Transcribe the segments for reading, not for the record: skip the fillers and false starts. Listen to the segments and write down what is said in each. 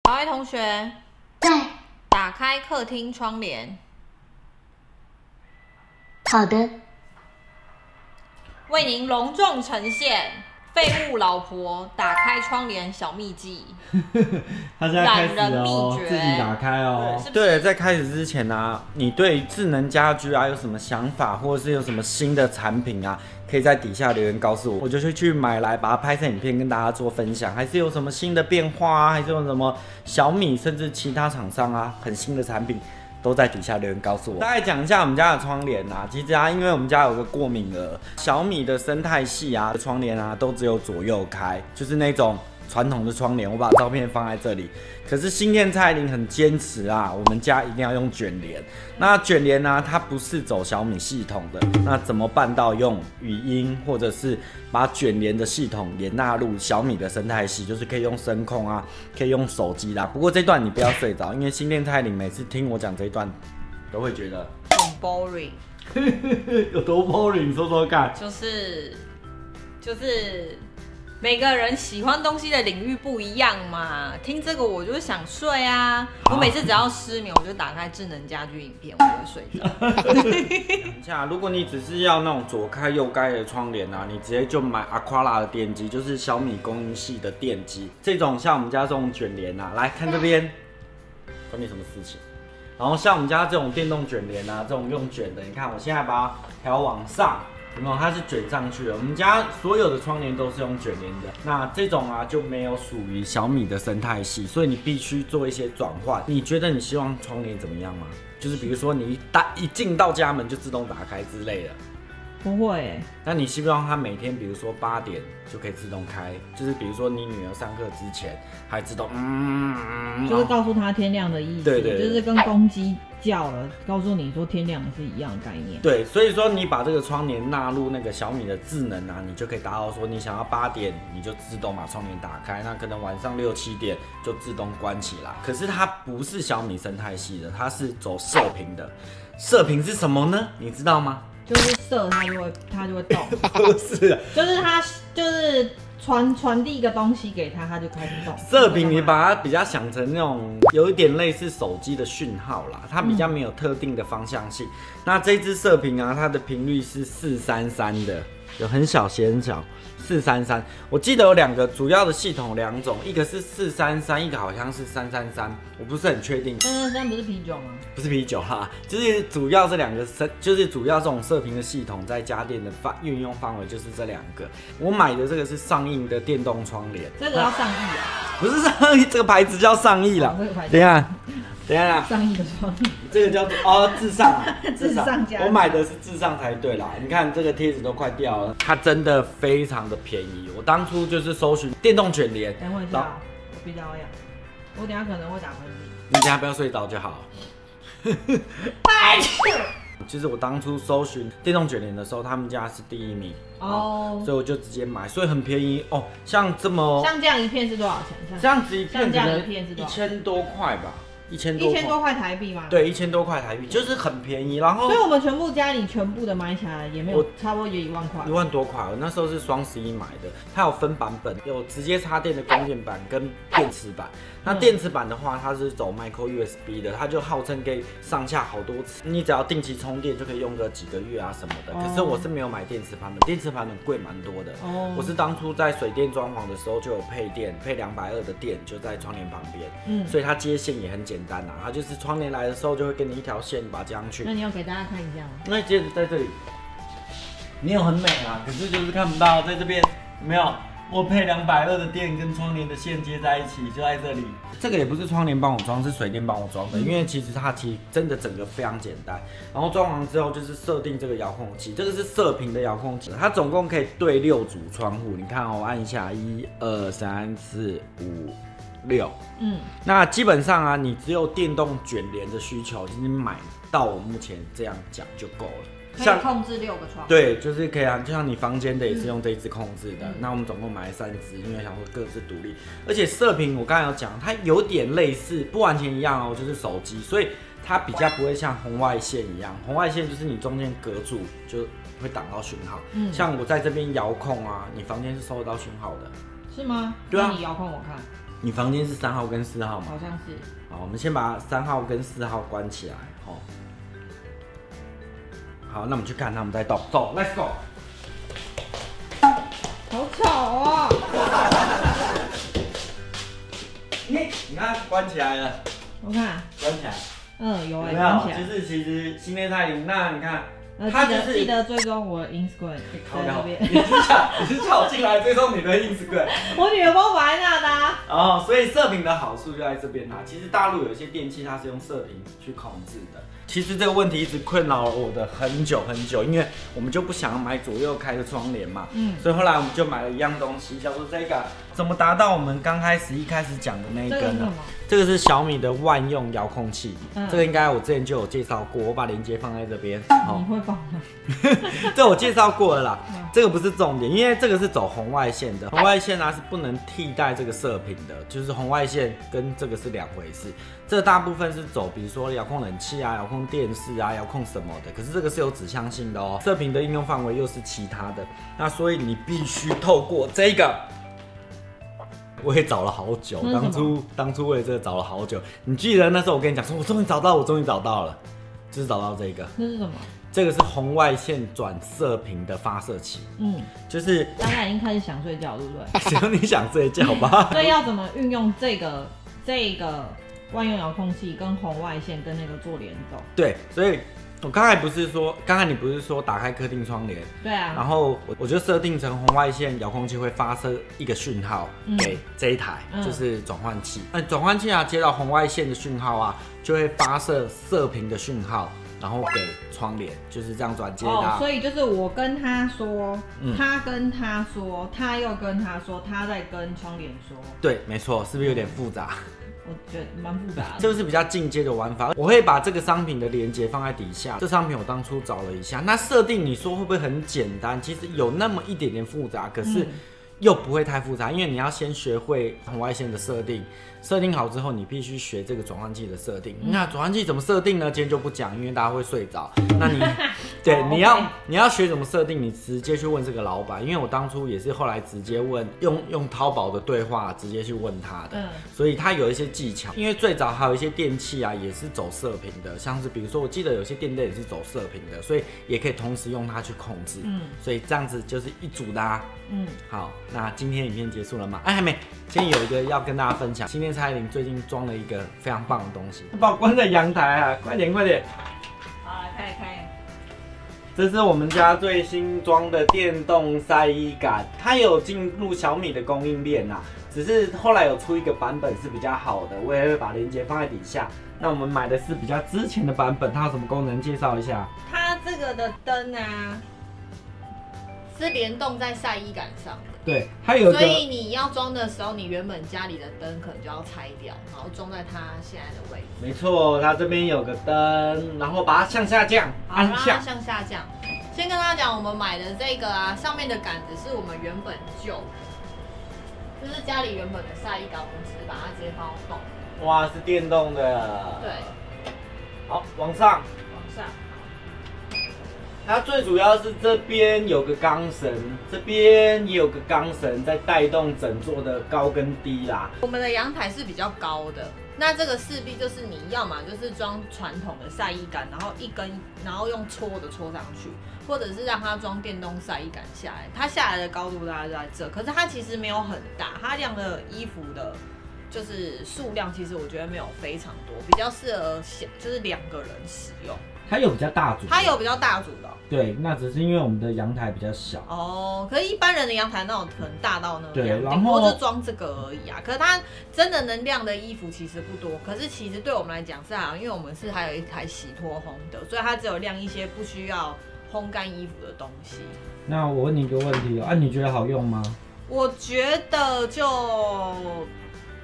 小爱同学， 在。 打开客厅窗帘。 好的。 为您隆重呈现废物老婆打开窗帘小秘技。 他现在开始懒人秘哦， 诀自己打开哦。 对，在开始之前啊，你对智能家居啊有什么想法，或者是有什么新的产品啊，可以在底下留言告诉我，我就去买来把它拍成影片跟大家做分享。还是有什么新的变化啊，还是有什么小米甚至其他厂商啊很新的产品，都在底下留言告诉我。大概讲一下我们家的窗帘啊，其实啊，因为我们家有个过敏儿，小米的生态系啊窗帘啊都只有左右开，就是那种传统的窗帘。我把照片放在这里。可是新店蔡依林很坚持啊，我们家一定要用卷帘。那卷帘呢，它不是走小米系统的，那怎么办到用语音或者是把卷帘的系统也纳入小米的生态系，就是可以用声控啊，可以用手机啦。不过这段你不要睡着，因为新店蔡依林每次听我讲这一段，都会觉得很 boring。 有多 boring， 说说看。 就是每个人喜欢东西的领域不一样嘛，听这个我就想睡啊。我每次只要失眠，我就打开智能家居影片，我就会睡着。 讲一下，如果你只是要那种左开右开的窗帘啊，你直接就买 Aquala 的电机，就是小米供应系的电机。这种像我们家这种卷帘啊，来看这边，关你什么事情？然后像我们家这种电动卷帘啊，这种用卷的，你看我现在把它调往上。有没有？它是卷上去的。我们家所有的窗帘都是用卷帘的。那这种啊就没有属于小米的生态系，所以你必须做一些转换。你觉得你希望窗帘怎么样吗？就是比如说你一进到家门就自动打开之类的。 不会欸。 那你希望它每天，比如说8点就可以自动开，就是比如说你女儿上课之前，还自动就是告诉她天亮的意思。 对， 就是跟公鸡叫了，告诉你说天亮是一样的概念。 对，所以说你把这个窗帘纳入那个小米的智能啊，你就可以达到说你想要8点你就自动把窗帘打开，那可能晚上6、7点就自动关起来。可是它不是小米生态系的，它是走射频的。射频是什么呢？你知道吗？ 就是射它就会动。 不是， 就是它就是传递一个东西给它，它就开始动。 射频你把它比较想成那种有一点类似手机的讯号啦，它比较没有特定的方向性。那这支射频啊，它的频率是433的，有很小些很小。433，我记得有2个主要的系统2种，一个是433，一个好像是333，我不是很确定。 333不是啤酒吗？ 不是啤酒哈，就是主要这2个就是主要这种射频的系统在家电的运用范围就是这2个。我买的这个是上亿的电动窗帘， 这个要上亿啊？ 不是上亿，这个牌子叫上亿啦。等一下。等一下， 上亿的窗帘， 这个叫做至上啊， 至上家。 我买的是至上才对啦。你看这个贴纸都快掉了，它真的非常的便宜。我当初就是搜寻电动卷帘。 等我一下，我鼻子好痒，我等下可能会打喷嚏。 你等下不要睡着就好。 白痴。 其实我当初搜寻电动卷帘的时候，他们家是第1名哦，所以我就直接买，所以很便宜哦。像这样一片是多少钱？ 这样子一片可能 1000多块吧。1000 多块台币吗？ 对，1000多块台币，就是很便宜。然后， 所以我们全部家里全部的买起来也没有，差不多也1万块。 1万多块，我那时候是双11买的，它有分版本，有直接插电的供电版跟电池版。那电池版的话，它是走 micro USB 的，它就号称可以上下好多次，你只要定期充电就可以用个几个月啊什么的。可是我是没有买电池版本，电池版本贵蛮多的。我是当初在水电装潢的时候就有配电，配220的电就在窗帘旁边，所以它接线也很简单啊，它就是窗帘来的时候就会给你一条线，把它接上去。 那你要给大家看一下吗？ 那接着在这里，没有很美啊，可是就是看不到，在这边没有。我配220的电跟窗帘的线接在一起，就在这里。这个也不是窗帘帮我装，是水电帮我装的，因为其实它真的整个非常简单。然后装完之后就是设定这个遥控器，这个是射频的遥控器，它总共可以对6组窗户。你看哦，我按一下1、2、3、4、5、6。那基本上啊，你只有电动卷帘的需求，就是买到我目前这样讲就够了。 可以控制6个窗。 对，就是可以啊，就像你房间的也是用这一支控制的。那我们总共买了3支，因为想说各自独立。而且射频我刚才有讲，它有点类似，不完全一样哦，就是手机，所以它比较不会像红外线一样。红外线就是你中间隔住就会挡到讯号。像我在这边遥控啊，你房间是收得到讯号的。 是吗？ 对啊。 那你遥控我看。 你房间是3号跟4号吗？ 好像是。 好，我们先把3号跟4号关起来，哦。好，那我们去看他们在动，走 ，Let's go。 好吵哦！ 你看关起来了， 我看， 关起来， 有哎， 有没有？ 关起来。 就是其实新内太林，那你看。 记得追踪我的 Instagram 在这边。 你是叫我进来追踪你的 Instagram？ 我女儿帮我摆在那的啊。 哦，所以射频的好处就在这边啦。其实大陆有一些电器它是用射频去控制的。其实这个问题一直困扰了我的很久很久，因为我们就不想要买左右开的窗帘嘛，所以后来我们就买了一样东西，叫做这个。怎么达到我们一开始讲的那一根呢？这个是小米的万用遥控器，这个应该我之前就有介绍过，我把链接放在这边。 你会放吗？ 这我介绍过了啦，这个不是重点，因为这个是走红外线的，红外线啊是不能替代这个射频的，就是红外线跟这个是两回事。这大部分是走，比如说遥控冷气啊、遥控电视啊、遥控什么的，可是这个是有指向性的哦。射频的应用范围又是其他的，那所以你必须透过这个。我也找了好久，当初为了这个找了好久。你记得那时候我跟你讲说，我终于找到了，就是找到这个。 那是什么？ 这个是红外线转射频的发射器。就是大家已经开始想睡觉，对不对？ 只有你想睡觉吧？ 所以要怎么运用这个万用遥控器跟红外线跟那个做联动？ 对，所以。刚才你不是说打开客厅窗帘？ 对啊。 然后我就设定成红外线遥控器会发射一个讯号给这一台，就是转换器。那转换器啊接到红外线的讯号啊，就会发射射频的讯号，然后给窗帘，就是这样转接的。 哦，所以就是我跟他说，他跟他说，他又跟他说，他在跟窗帘说。 对，没错，是不是有点复杂？ 我觉得蛮复杂的， 这个是比较进阶的玩法。我会把这个商品的连结放在底下。这商品我当初找了一下，那设定你说会不会很简单？其实有那么一点点复杂，可是又不会太复杂，因为你要先学会红外线的设定，设定好之后，你必须学这个转换器的设定。那转换器怎么设定呢？今天就不讲，因为大家会睡着。那你对你要学怎么设定，你直接去问这个老板，因为我当初也是后来直接问，用淘宝的对话直接去问他的，所以他有一些技巧。因为最早还有一些电器啊，也是走射频的，像是比如说我记得有些电灯也是走射频的，所以也可以同时用它去控制。所以这样子就是一组的啊。好，那今天影片结束了吗？还没。今天有一个要跟大家分享，新店蔡依林最近装了一个非常棒的东西，把我关在阳台啊！快点！好， 来开。 这是我们家最新装的电动晒衣杆，它有进入小米的供应链啊，只是后来有出一个版本是比较好的，我也会把链接放在底下。那我们买的是比较之前的版本，它有什么功能？介绍一下。 它这个的灯啊，是联动在晒衣杆上的。 对，它有。 所以你要装的时候，你原本家里的灯可能就要拆掉，然后装在它现在的位置。 没错，它这边有个灯，然后把它向下降， 按下。让它向下降。先跟大家讲，我们买的这个啊，上面的杆子是我们原本旧的，就是家里原本的晒衣杆，我们只是把它直接放到动。 哇，是电动的。 对。 好，往上。它最主要是这边有个钢绳，这边也有个钢绳在带动整座的高跟低啦。 我们的阳台是比较高的，那这个势必就是你要嘛就是装传统的晒衣杆，然后一根，然后用戳的戳上去，或者是让它装电动晒衣杆下来。它下来的高度大概就在这，可是它其实没有很大，它晾的衣服的就是数量，其实我觉得没有非常多，比较适合就是2个人使用。 它有比较大组， 它有比较大组的。 对，那只是因为我们的阳台比较小。 哦，可是一般人的阳台那种很大到那样， 对， 顶多就装这个而已啊。可是它真的能晾的衣服其实不多，可是其实对我们来讲是好，因为我们是还有一台洗脱烘的，所以它只有晾一些不需要烘干衣服的东西。那我问你一个问题哦，你觉得好用吗？ 我觉得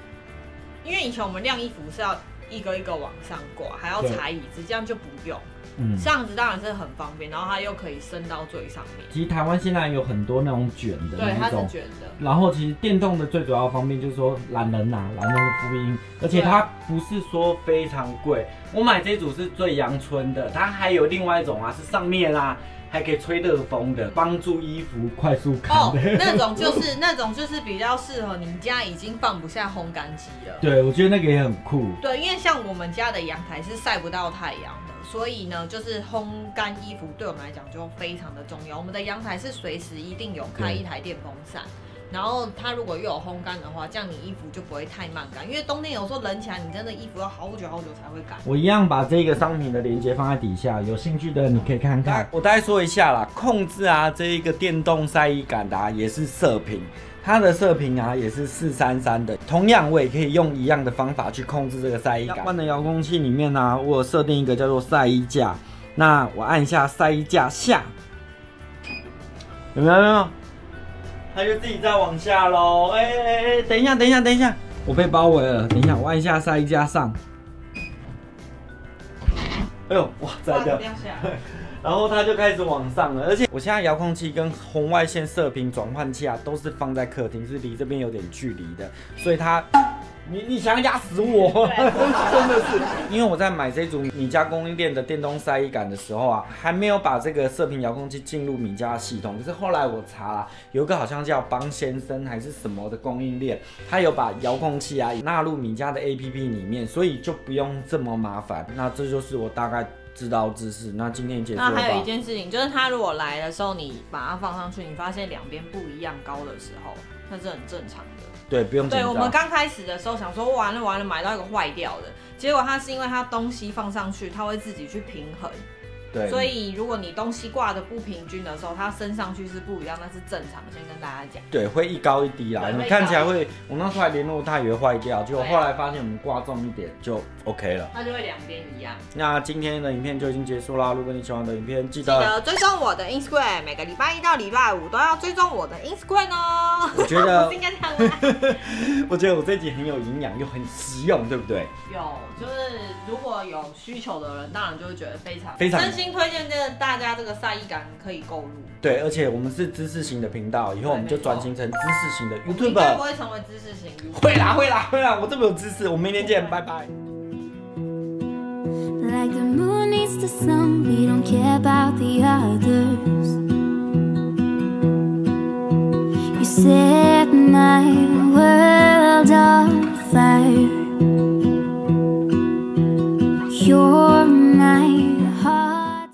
因为以前我们晾衣服是要一个一个往上挂，还要踩椅子，这样就不用。 这样子当然是很方便，然后它又可以升到最上面。 其实台湾现在有很多那种卷的对，它那种， 是卷的。 然后其实电动的最主要方便就是说懒人的福音，而且它不是说非常贵。我买这组是最阳春的，它还有另外一种啊，是上面啊还可以吹热风的，帮助衣服快速干的。 那种就是比较适合你家已经放不下烘干机了。 对，我觉得那个也很酷。 对，因为像我们家的阳台是晒不到太阳的，所以呢，就是烘干衣服对我们来讲就非常的重要。我们的阳台是随时一定有开一台电风扇。然后它如果又有烘干的话，这样你衣服就不会太慢干，因为冬天有时候冷起来，你真的衣服要好久才会干。 我一样把这个商品的链接放在底下，有兴趣的你可以看看。 我大概说一下啦，控制啊这一个电动晒衣杆的也是射频，它的射频啊也是433的，同样我也可以用一样的方法去控制这个晒衣杆。相关的遥控器里面呢，我有设定一个叫做晒衣架，那我按一下晒衣架下，有没有？它就自己在往下喽。等一下，我被包围了。等一下，我按一下晒衣架上。哎呦，哇，摘掉。然后它就开始往上了，而且我现在遥控器跟红外线射频转换器啊，都是放在客厅，是离这边有点距离的，所以它。你想压死我，真的是，因为我在买这组米家供应链的电动晒衣杆的时候啊，还没有把这个射频遥控器进入米家的系统。可是后来我查了，有一个好像叫邦先生还是什么的供应链，他有把遥控器啊纳入米家的 APP 里面，所以就不用这么麻烦。那这就是我大概知道知识。那今天结束了吧。 那还有一件事情，就是他如果来的时候，你把它放上去，你发现两边不一样高的时候，那是很正常的。 对，不用紧张。 对，我们刚开始的时候想说完了，买到一个坏掉的，结果它是因为它东西放上去，它会自己去平衡。对，所以如果你东西挂的不平均的时候，它升上去是不一样，那是正常。先跟大家讲。对， 会一高一低啦。你看起来会，我那时候还联络它以为坏掉，结果后来发现我们挂重一点就 OK 了。 它就会两边一样。 那今天的影片就已经结束啦。如果你喜欢我的影片，记得追踪我的 Instagram， 每个礼拜1到礼拜5都要追踪我的 Instagram 哦。 我觉得应该这样吗？ 我觉得我这集很有营养又很实用，对不对？ 有，就是如果有需求的人，当然就会觉得非常真心推荐大家这个晒衣杆可以购入。对， 而且我们是知识型的频道，以后我们就转型成知识型的 YouTuber。 应该不会成为知识型 YouTuber。 会啦，我这么有知识，我们明天见，拜拜。 Like the moon needs the sun, we don't care about the others. You set my